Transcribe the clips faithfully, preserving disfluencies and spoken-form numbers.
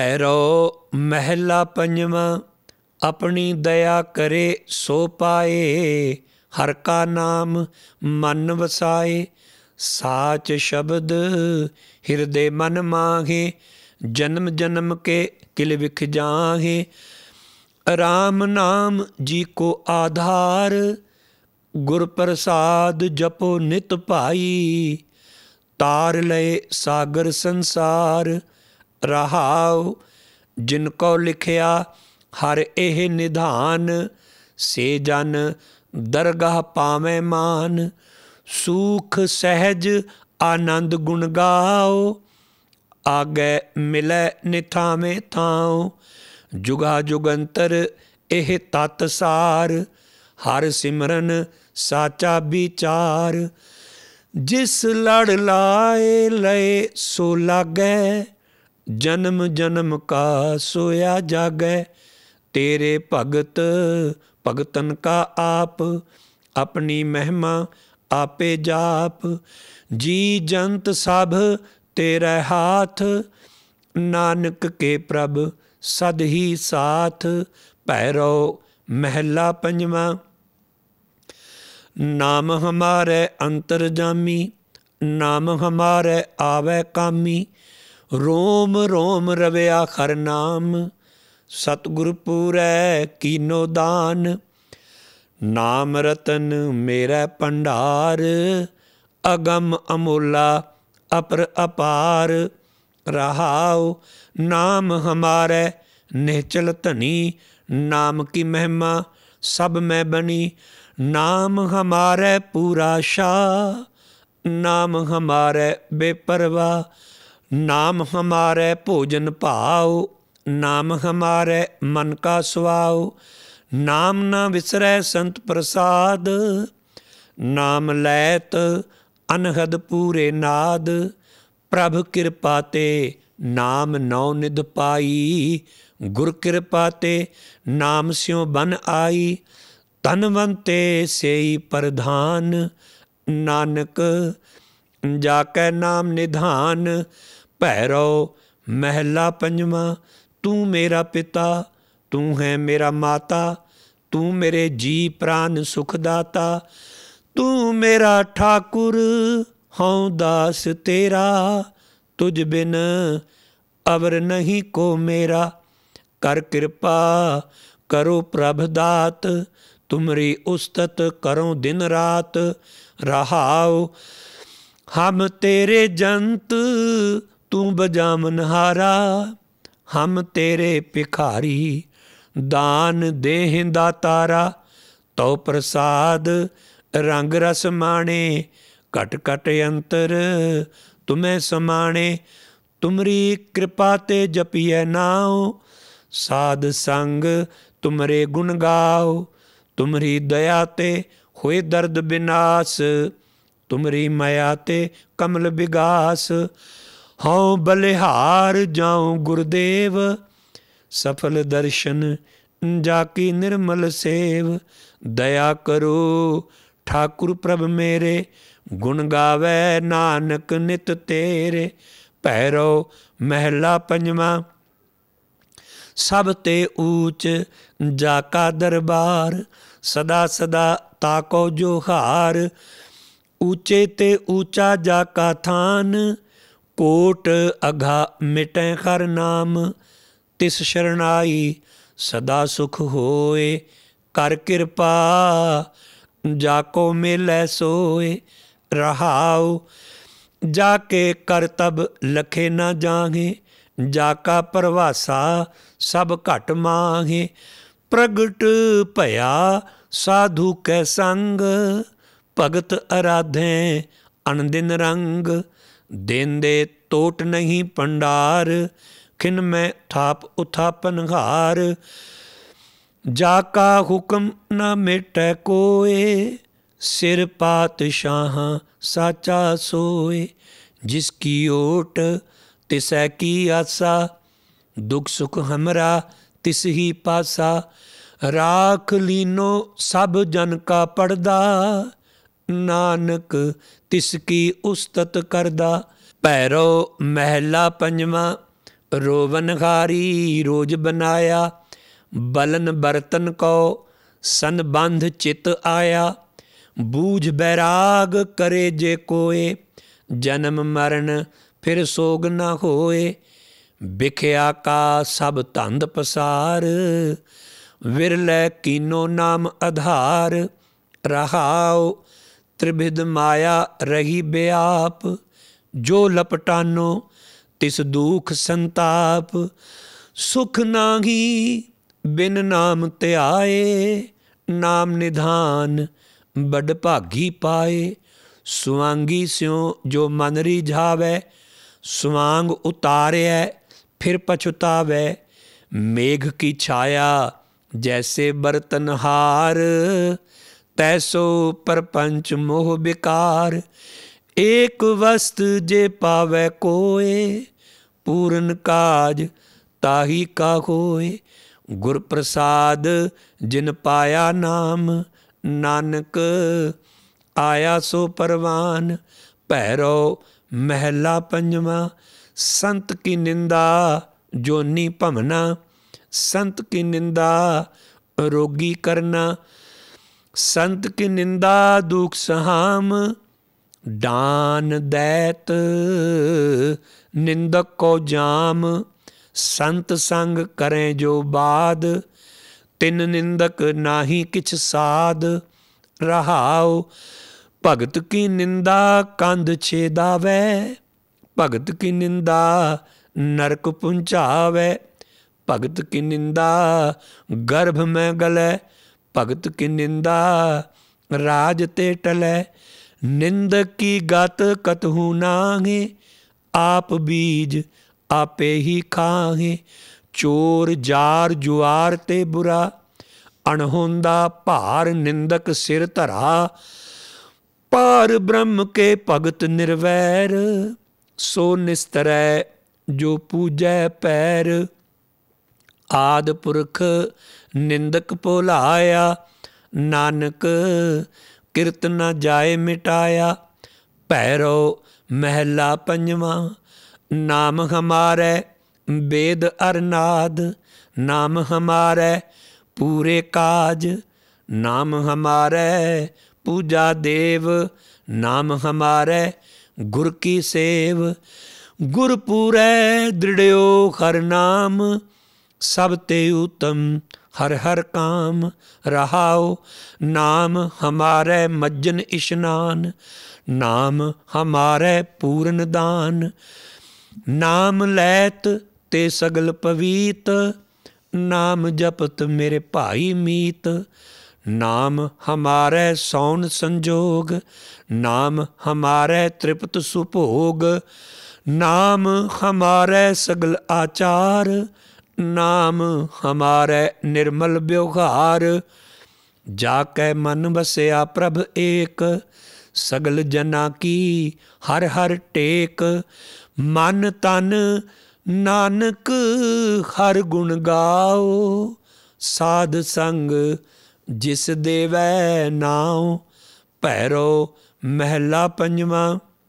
भैरो महला पंजवा। अपनी दया करे सो पाए, हर का नाम मन वसाए। साच शब्द हृदय मन माहे, जन्म जन्म के किल विख जाहे। राम नाम जी को आधार, गुर प्रसाद जपो नित भाई। तार लय सागर संसार, रहाओ जिनको लिखिया हर एह निधान। से जन दरगाह पावे मान, सूख सहज आनंद गुण गाओ। आगे मिलै निथावे थाओ, जुगा जुगंतर एह तत सार। हर सिमरन साचा विचार, जिस लड़ लाए लय सो लागै। जन्म जन्म का सोया जागै। तेरे भगत भगतन का आप, अपनी महिमा आपे जाप। जी जंत सब तेरे हाथ, नानक के प्रभ सद ही साथ। भैरो महला पंजवा। नाम हमारे अंतरजामी, नाम हमारे आवे कामी। रोम रोम रविया हर नाम, सतगुर पूरै कीनो दान। नाम रतन मेरा भंडार, अगम अमोला अपर अपार। रहाओ नाम हमारे निश्चल धनी, नाम की महिमा सब में बनी। नाम हमारे पूरा शाह, नाम हमारे बेपरवाह। नाम हमारे भोजन भाओ, नाम हमारे मन का सुआओ। नाम न विसरै संत प्रसाद, नाम लैत अनहद पूरे नाद। प्रभ कृपा ते नाम नौ निध पाई, गुर कृपा ते नाम स्यों बन आई। धनवंते सेई प्रधान, नानक जाकै नाम निधान। भैरो महला पंजवा। तू मेरा पिता, तू है मेरा माता। तू मेरे जी प्राण सुखदाता। तू मेरा ठाकुर, हूँ दास तेरा। तुझ बिन अवर नहीं को मेरा। कर कृपा करो प्रभ दात, तुमरी उस्तत करो दिन रात। रहाओ हम तेरे जंत, तू बजावन हारा। हम तेरे भिखारी, दान देह दातारा। तो प्रसाद रंग रस माणे, घट घट अंतर तुम्हें समाणे। तुमरी कृपा ते जपिए नाओ, साध संग तुमरे गुण गाओ। तुमरी दया ते होए दर्द विनाश, तुमरी माया ते कमल विगास। हूँ बलिहार जाऊँ गुरुदेव, सफल दर्शन जाकी निर्मल सेव। दया करो ठाकुर प्रभ मेरे, गुण गावे नानक नित तेरे। भैरो महला पंजवा। सब ते ऊच जाका दरबार, सदा सदा ताको जो हार। ऊंचे ते ऊंचा जाका थान, कोट अघा मिटै हर नाम। तिस शरणाई सदा सुख होए, कर कृपा जाको मिलै सोए। रहाओ जाके करतब लखे न जाहे, जाका परवासा सब घट माहे। प्रगट भया साधु कै संग, भगत आराधें अनदिन रंग। देंदे टोट नहीं भंडार, खिन में थाप उथापन हार। जाका हुक्म न मिटै कोय, सिर पातशाह साचा सोए। जिसकी ओट तिसै की आसा, दुख सुख हमरा तिस ही पासा। राख लीनो सब जन का पड़दा, नानक तिसकी उस्तत करदा। भैरो महला पंजवा। रोवन हारी रोज बनाया, बलन बर्तन को सन बंध चित आया। बूझ बैराग करे जे कोय, जन्म मरण फिर सोग न होए। बिख्या का सब धंध पसार, विरलै कीनो नाम आधार। रहाओ त्रिभिद माया रही व्याप, जो लपटानो तिस दुख संताप। सुख नाही बिन नाम त्याए, नाम निधान बड़ भागी पाए। सुआंगी स्यों जो मन रिझावै, सुआंग उतारै फिर पछुतावै। मेघ की छाया जैसे बर्तनहार, तैसो परपंच मोह विकार। एक वस्त जे पावै कोय, पूरन काज ताही का होय। गुर प्रसाद जिन पाया नाम, नानक आया सो परवान। भैरो महला पंजवा। संत की निंदा जोनी भमना, संत की निंदा रोगी करना। संत की निंदा दुख सहाम, दान दैत निंदक को जाम। संत संग करें जो बाद, तिन निंदक नाही किछ साध। रहाओ भगत की निंदा कंध छेदावै, भगत की निंदा नरक पुंचावै। भगत की निंदा गर्भ में गलै, भगत की निंदा राज ते टलै। निंदक की गत कतहु नाहे, आप बीज आपे ही खाहे। चोर जार जुआर ते बुरा, अणहोंदा भार निंदक सिर धरा। पार ब्रह्म के भगत निर्वैर, सो निस्तरै जो पूजै पैर। आद पुरख निंदक भुलाया, नानक किरत न जाए मिटाया। भैरो महला पंजवा। नाम हमारे वेद अरनाद, नाम हमारे पूरे काज। नाम हमारे पूजा देव, नाम हमारे गुर की सेव। गुर पूरै दृढ़यो हर नाम, सब ते उत्तम हर हर काम। रहाओ नाम हमारे मज्जन इशनान, नाम हमारे पूरन दान। नाम लैत ते सगल पवीत, नाम जपत मेरे भाई मीत। नाम हमारे सौन संजोग, नाम हमारे तृप्त सुभोग। नाम हमारे सगल आचार, नाम हमारे निर्मल व्यवहार। जाकै मन बसया प्रभ एक, सगल जना की हर हर टेक। मन तन नानक हर गुण गाओ, साध संग जिस देवै नाओ। भैरो महला पंजवा।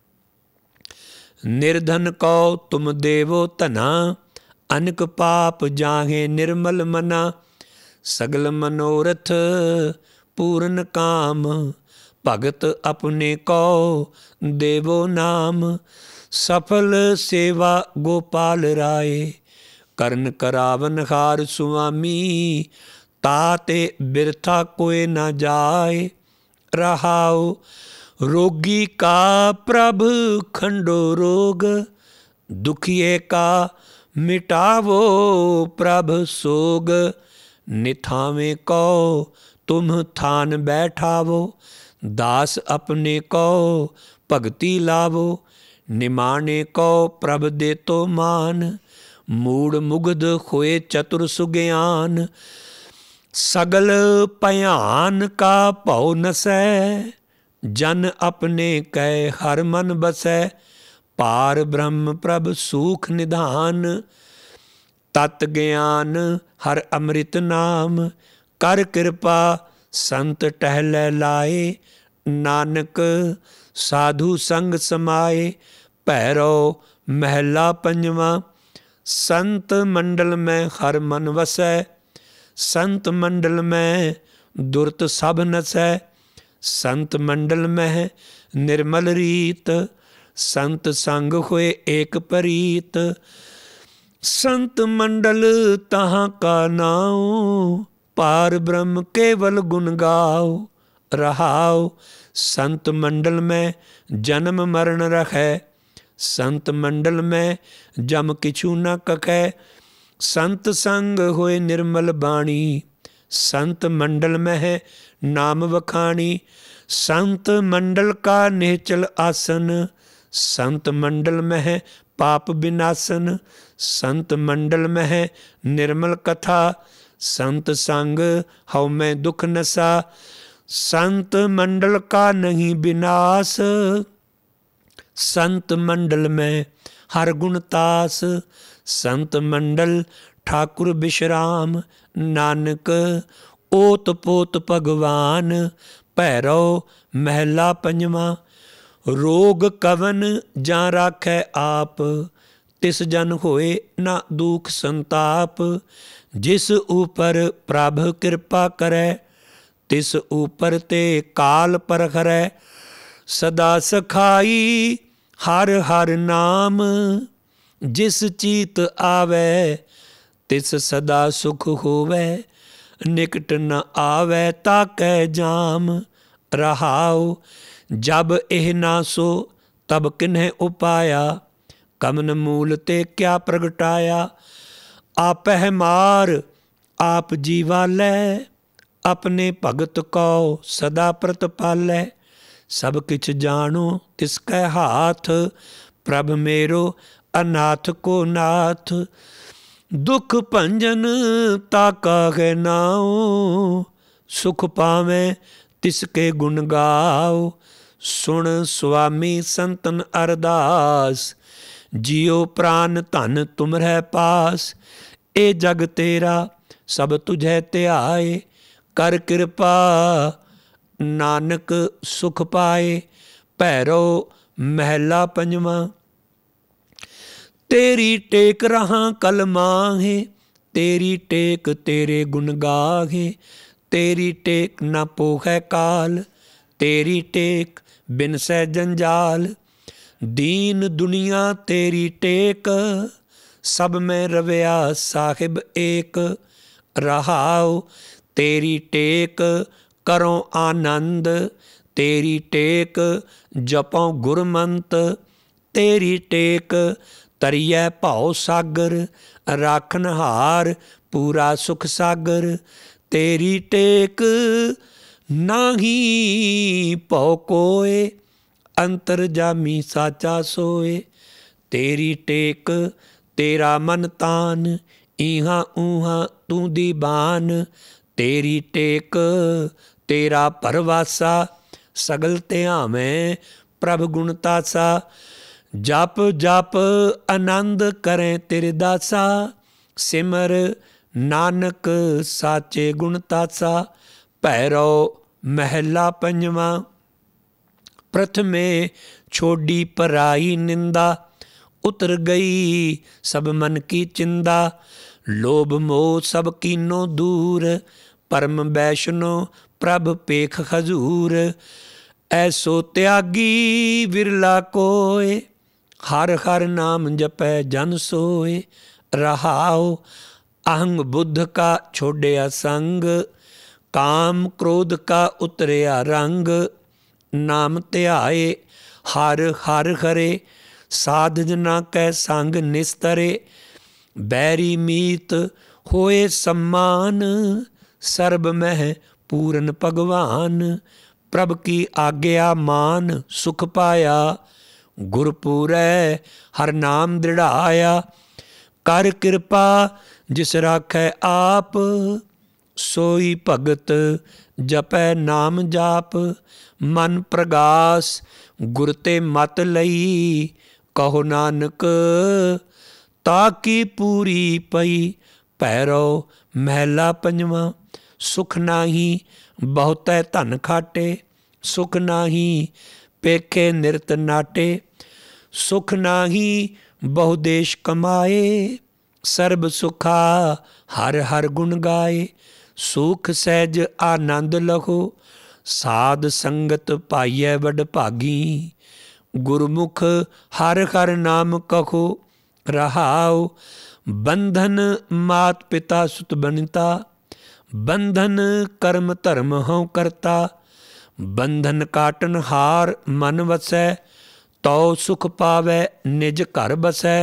निर्धन को तुम देवो धना, अनक पाप जाहे निर्मल मना। सगल मनोरथ पूर्ण काम, भगत अपने को देवो नाम। सफल सेवा गोपाल राय, करन करावन हार सुआमी। ताते बिरथा कोय न जाय। रहाओ रोगी का प्रभ खंडो रोग, दुखिए का मिटावो प्रभ सोग। निथावे को तुम थान बैठावो, दास अपने को भगति लावो। निमाने को प्रभ दे तो मान, मूड मुग्ध होए चतुर सुज्ञान। सगल भयान का भौ नसै, जन अपने कै हर मन बसै। पार ब्रह्म प्रभ सूख निधान, तत् ज्ञान हर अमृत नाम। कर कृपा संत टहलै लाए, नानक साधु संग समाए। भैरो महला पंजवा। संत मंडल में हर मन वसै, संत मंडल में दुर्त सब नसै। संत मंडल में निर्मल रीत, संत संग होए एक परीत। संत मंडल तहाँ का नाओ, पार ब्रह्म केवल गुण गाओ। रहाओ संत मंडल में जन्म मरण रखै, संत मंडल में जम किछु न कखै। संत संग होए निर्मल बाणी, संत मंडल में है नाम वखाणी। संत मंडल का निश्चल आसन, संत मंडल में है पाप विनाशन। संत मंडल में है निर्मल कथा, संत संग हव में दुख नसा। संत मंडल का नहीं विनाश, संत मंडल में हर गुण तास। संत मंडल ठाकुर विश्राम, नानक ओत पोत भगवान। भैरव महला पंजवा, रोग कवन जा राखै आप, तिस जन होए ना दुख संताप। जिस ऊपर प्रभ कृपा करै, तिस ऊपर ते काल परखरै। सदा सखाई हर हर नाम, जिस चीत आवे तिस सदा सुख होवे। निकट न आवे ताकै जाम, रहाओ जब एह ना सो तब किन्ह उपाया। कमन मूल ते क्या प्रगटाया, आपह मार आप जीवालै। अपने भगत को सदा प्रतिपालै, सब किछ जानो तिसकै हाथ। प्रभ मेरो अनाथ को नाथ, दुख भंजन ताका है नाओ। सुख पावे तिसके गुण गाओ, सुन स्वामी संतन अरदास। जियो प्राण धन तुमरै पास, ए जग तेरा सब तुझै ध्याए। कर कृपा नानक सुख पाए। भैरव महला पंजवा, तेरी टेक रहा कल माहे, तेरी टेक तेरे गुण गाहे। तेरी टेक न पोखै काल, तेरी टेक बिनसै जंजाल। दीन दुनिया तेरी टेक, सब में रवैया साहिब एक। रहाओ तेरी टेक करो आनंद, तेरी टेक जपो गुरमंत। तेरी टेक तरियै भाव सागर, राखनहार पूरा सुख सागर। तेरी टेक नाही भौ कोय, अंतर जामी साचा सोए। तेरी टेक तेरा मन तान, इहाँ ऊहाँ तू दीवान। तेरी टेक तेरा परवासा, सगल ध्यावें प्रभ गुण तासा। जप जप आनंद करें तेरे दासा, सिमर नानक साचे गुण तासा। भैरव महला पंजवा, प्रथमे छोड़ी पराई निंदा। उतर गई सब मन की चिंदा, लोभ मोह सब कीनो दूर। परम वैष्णो प्रभ पेख हजूर, ऐसो त्यागी विरला कोय। हर हर नाम जपै जन सोय। रहाओ अहंग बुद्ध का छोड़िया संग, काम क्रोध का उतरिया रंग। नाम ध्याए हर हर हरे, साध जना कै संग निस्तरे। बैरी मीत होए सम्मान, सर्ब मह पूरन भगवान। प्रभ की आज्ञा मान सुख पाया, गुरपुरै हर नाम दृढ़ाया। कर कृपा जिस राखै आप, सोई भगत जपै नाम जाप। मन प्रगास गुर ते मत लई, कहो नानक ताकी पूरी पई। भैरव महला पंजवा, सुख नाही बहुतै धन खाटे। सुख नाही पेखे निरत नाटे। सुख नाही बहु देश कमाए, ਸਰਬ ਸੁਖਾ ਹਰ ਹਰ ਗੁਣ ਗਾਏ। ਸੁਖ ਸਹਿਜ ਆਨੰਦ ਲਹੋ ਸਾਧ ਸੰਗਤ ਪਾਈਐ ਵਡ ਭਾਗੀ। ਗੁਰਮੁਖ ਹਰ ਹਰ ਨਾਮ ਕਹੋ ਰਹਾਉ। ਬੰਧਨ ਮਾਤ ਪਿਤਾ ਸੁਤ ਬਨਿਤਾ ਬੰਧਨ ਕਰਮ ਧਰਮ ਹਉ ਕਰਤਾ। ਬੰਧਨ ਕਾਟਨ ਹਾਰ ਮਨ ਵਸੈ ਤਉ ਸੁਖ ਪਾਵੈ ਨਿਜ ਘਰ ਬਸੈ।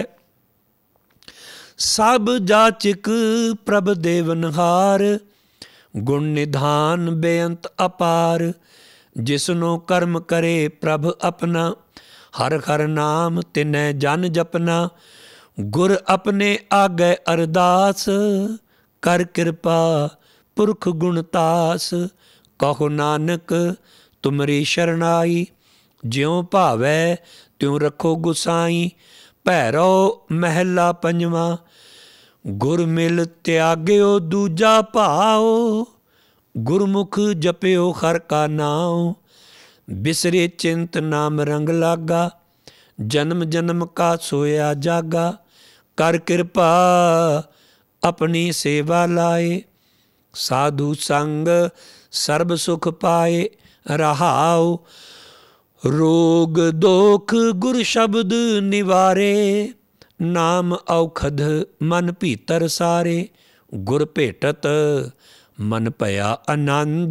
ਸਭ ਜਾਚਕ ਪ੍ਰਭ ਦੇਵਨਹਾਰ ਗੁਣ ਨਿਧਾਨ ਬੇਅੰਤ ਅਪਾਰ। ਜਿਸਨੂੰ ਕਰਮ ਕਰੇ ਪ੍ਰਭ ਆਪਣਾ ਹਰ ਹਰ ਨਾਮ ਤਿਨੈ ਜਨ ਜਪਨਾ। ਗੁਰ ਆਪਣੇ ਆਗੇ ਅਰਦਾਸ ਕਰ ਕਿਰਪਾ ਪੁਰਖ ਗੁਣਤਾਸ। ਕਹੋ ਨਾਨਕ ਤੁਮਰੀ ਸ਼ਰਨਾਈ ਜਿਉ ਭਾਵੈ ਤਿਉ ਰੱਖੋ ਗੁਸਾਈ। ਭੈਰੋ ਮਹਿਲਾ ਪੰਜਵਾ ਗੁਰ ਮਿਲ ਤਿਆਗਿਓ ਦੂਜਾ ਭਾਉ। ਗੁਰਮੁਖ ਜਪਿਓ ਹਰ ਕਾ ਨਾਉ। ਬਿਸਰੇ ਚਿੰਤ ਨਾਮ ਰੰਗ ਲਾਗਾ ਜਨਮ ਜਨਮ ਕਾ ਸੋਇਆ ਜਾਗਾ। ਕਰ ਕਿਰਪਾ ਆਪਣੀ ਸੇਵਾ ਲਾਏ ਸਾਧੂ ਸੰਗ ਸਰਬ ਸੁਖ ਪਾਏ ਰਹਾਉ। ਰੋਗ ਦੋਖ ਗੁਰ ਸ਼ਬਦ ਨਿਵਾਰੇ ਨਾਮ ਔਖਦ ਮਨ ਭੀਤਰ ਸਾਰੇ। ਗੁਰ ਭੇਟਤ ਮਨ ਭਇਆ ਆਨੰਦ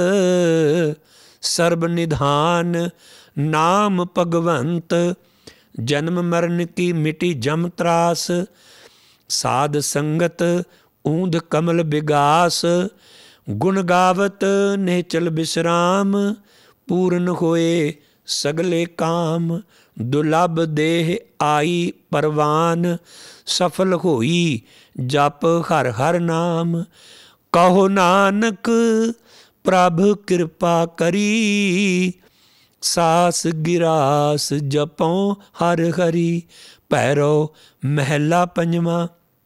ਸਰਬ ਨਿਧਾਨ ਨਾਮ ਭਗਵੰਤ। ਜਨਮ ਮਰਨ ਕੀ ਮਿਟੀ ਜਮ ਤਰਾਸ ਸਾਧ ਸੰਗਤ ਊਂਧ ਕਮਲ ਬਿਗਾਸ। ਗੁਣ ਗਾਵਤ ਨਿਹਚਲ ਬਿਸਰਾਮ ਪੂਰਨ ਹੋਏ ਸਗਲੇ ਕਾਮ। ਦੁਲਭ ਦੇਹ ਆਈ ਪਰਵਾਨ ਸਫਲ ਹੋਈ ਜਪ ਹਰ ਹਰ ਨਾਮ। ਕਹੋ ਨਾਨਕ ਪ੍ਰਭ ਕਿਰਪਾ ਕਰੀ ਸਾਸ ਗਿਰਾਸ ਜਪਉ ਹਰ ਹਰੀ। ਭੈਰੋ ਮਹਿਲਾ ਪੰਜਵਾ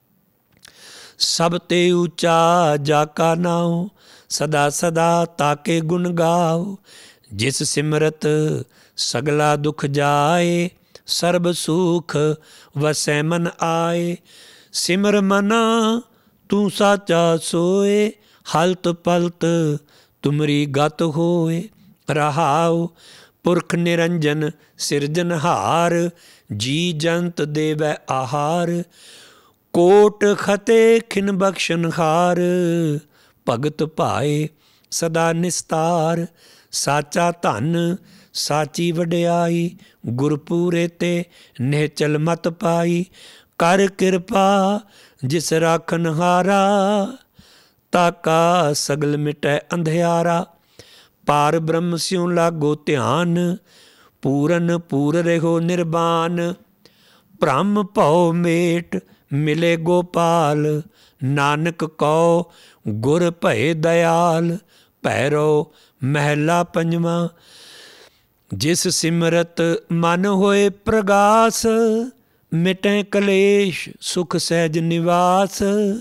ਸਭ ਤੇ ਉੱਚਾ ਜਾ ਕਾ ਨਾਉ ਸਦਾ ਸਦਾ ਤਾਕੇ ਗੁਣ ਗਾਓ। ਜਿਸ ਸਿਮਰਤ ਸਗਲਾ ਦੁਖ ਜਾਏ ਸਰਬ ਸੁਖ ਵਸੈ ਮਨ ਆਏ। ਸਿਮਰ ਮਨਾ ਤੂੰ ਸਾਚਾ ਸੋਏ ਹਲਤ ਪਲਤ ਤੁਮਰੀ ਗਤ ਹੋਏ ਰਹਾਉ। ਪੁਰਖ ਨਿਰੰਜਨ ਸਿਰਜਨਹਾਰ ਜੀ ਜੰਤ ਦੇਵੈ ਆਹਾਰ। ਕੋਟ ਖਤੇ ਖਿਨ ਬਖਸ਼ਨਹਾਰ ਭਗਤ ਭਾਏ ਸਦਾ ਨਿਸਤਾਰ। ਸਾਚਾ ਧਨ ਸਾਚੀ ਵਡਿਆਈ ਗੁਰਪੂਰੇ ਤੇ ਨਿਹਚਲ ਮਤ ਪਾਈ। ਕਰ ਕਿਰਪਾ ਜਿਸ ਰਾਖਨਹਾਰਾ ਤਾਕਾ ਸਗਲ ਮਿਟੈ ਅੰਧਿਆਰਾ। ਪਾਰ ਬ੍ਰਹਮ ਸਿਉ ਲਾਗੋ ਧਿਆਨ ਪੂਰਨ ਪੂਰ ਰਹੋ ਨਿਰਬਾਨ। ਭ੍ਰਮ ਭਉ ਮੇਟ ਮਿਲੇ ਗੋਪਾਲ ਨਾਨਕ ਕਉ ਗੁਰ ਭਏ ਦਇਆਲ। ਭੈਰੋ ਮਹਿਲਾ ਪੰਜਵਾ ਜਿਸ ਸਿਮਰਤ ਮਨ ਹੋਏ ਪ੍ਰਗਾਸ ਮਿਟੈ ਕਲੇਸ਼ ਸੁਖ ਸਹਿਜ ਨਿਵਾਸ।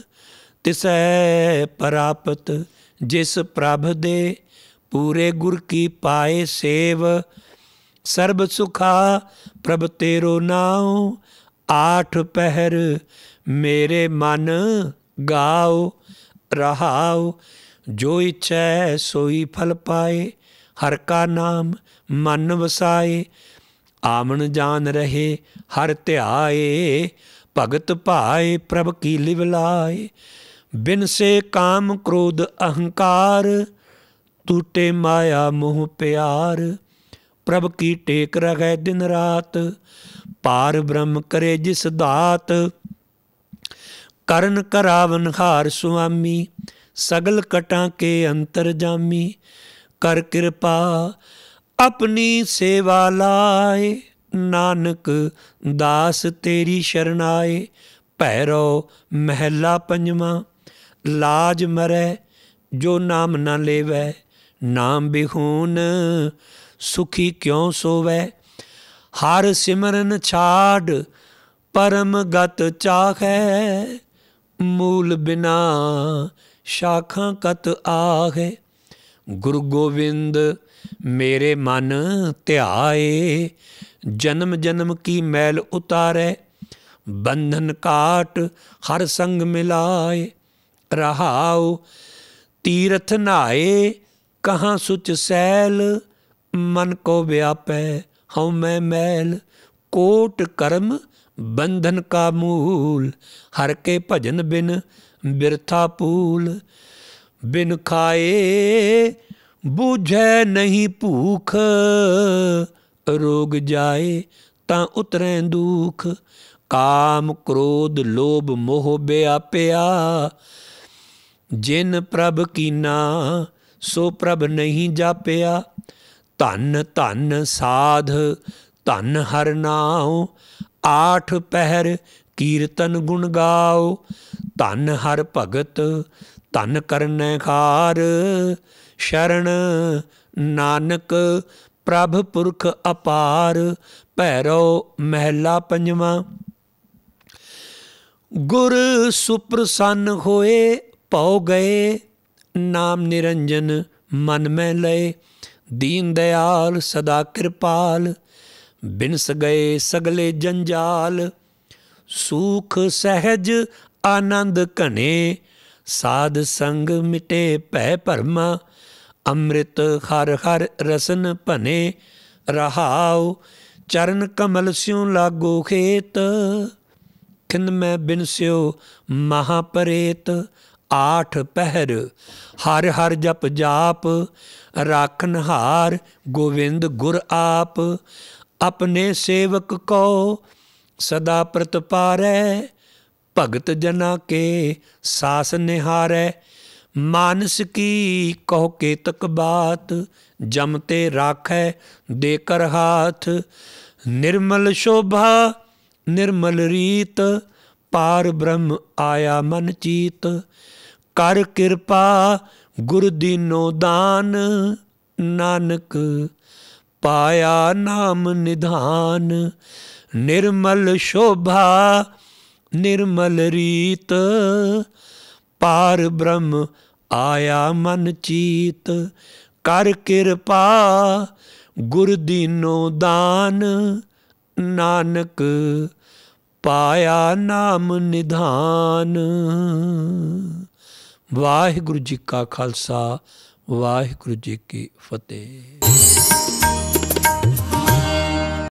ਤਿਸੈ ਪ੍ਰਾਪਤ ਜਿਸ ਪ੍ਰਭ ਦੇ ਪੂਰੇ ਗੁਰ ਕੀ ਪਾਏ ਸੇਵ। ਸਰਬ ਸੁਖਾ ਪ੍ਰਭ ਤੇਰੋ ਨਾਉ ਆਠ ਪਹਿਰ ਮੇਰੇ ਮਨ ਗਾਓ ਰਹਾਉ। ਜੋ ਇੱਛੈ ਸੋਈ ਫਲ ਪਾਏ ਹਰ ਕਾ ਨਾਮ ਮਨ ਵਸਾਏ। ਆਮਣ ਜਾਨ ਰਹੇ ਹਰ ਧਿਆਏ ਭਗਤ ਭਾਏ ਪ੍ਰਭ ਕੀ ਲਿਵ ਲਾਏ। ਬਿਨ ਸੇ ਕਾਮ ਕ੍ਰੋਧ ਅਹੰਕਾਰ ਟੂਟੇ ਮਾਇਆ ਮੋਹ ਪਿਆਰ। ਪ੍ਰਭ ਕੀ ਟੇਕ ਰਹੈ ਦਿਨ ਰਾਤ ਪਾਰ ਬ੍ਰਹਮ ਕਰੇ ਜਿਸ ਦਾਤ। ਕਰਨ ਕਰਾਵਨ ਹਾਰ ਸੁਆਮੀ ਸਗਲ ਕਟਾਂ ਕੇ ਅੰਤਰ ਜਾਮੀ। ਕਰ ਕਿਰਪਾ ਆਪਣੀ ਸੇਵਾ ਲਾਏ ਨਾਨਕ ਦਾਸ ਤੇਰੀ ਸ਼ਰਨਾਏ। ਭੈਰੋ ਮਹਿਲਾ ਪੰਜਵਾ ਲਾਜ ਮਰੈ ਜੋ ਨਾਮ ਨਾ ਲੇਵੈ ਨਾਮ ਬਿਹੂਨ ਸੁਖੀ ਕਿਉ ਸੋਵੈ। ਹਰ ਸਿਮਰਨ ਛਾੜ ਪਰਮ ਗਤ ਚਾਖੈ ਮੂਲ ਬਿਨਾ ਸ਼ਾਖਾਂ ਕਤ ਆਹੈ। ਗੁਰੂ ਗੋਬਿੰਦ ਮੇਰੇ ਮਨ ਧਿਆਏ ਜਨਮ ਜਨਮ ਕੀ ਮੈਲ ਉਤਾਰੈ। बंधन काट हर संग मिलाए। रहाओ तीरथ नहाए कहाँ सुच सैल, मन को व्यापै हऊँ मैं मैल। कोट कर्म बंधन का मूल, हर के भजन बिन बिरथा पूल। बिन खाए बूझै नहीं भूख, रोग जाए तां उतरै दुख। काम क्रोध लोभ मोह व्यापया, जिन प्रभ कीना सो प्रभ नहीं जापया। धन धन साध धन हर नाओ, आठ पहर कीर्तन गुण गाओ। धन हर भगत धन करनै खार, शरण नानक प्रभ पुरख अपार। भैरव महला पंजवा। गुर सुप्रसन्न होए पौ गए, नाम निरंजन मन में लए। दीन दयाल सदा कृपाल, बिनस गए सगले जंजाल। सुख सहज आनंद घने, साध संग मिटे भै भरमा। अमृत हर हर रसन भने, रहाओ चरण कमल स्यों लागो खेत। खिंद में बिनस्यो महापरेत, आठ पहर हर हर जप जाप। राखन हार गोविंद गुर आप, अपने सेवक को सदा प्रतपारै। भगत जना के सास निहारै, मानस की कहो केतक बात। जमते राखै देकर हाथ, निर्मल शोभा निर्मल रीत। पार ब्रह्म आया मन चीत, कर कृपा गुर दीनो दान। नानक पाया नाम निधान, निर्मल शोभा निर्मल रीत। पार ब्रह्म आया मन चीत, कर कृपा गुर दीनो दान। नानक पाया नाम निधान। वाहिगुरु जी का खालसा, वाहिगुरु जी की फतेह।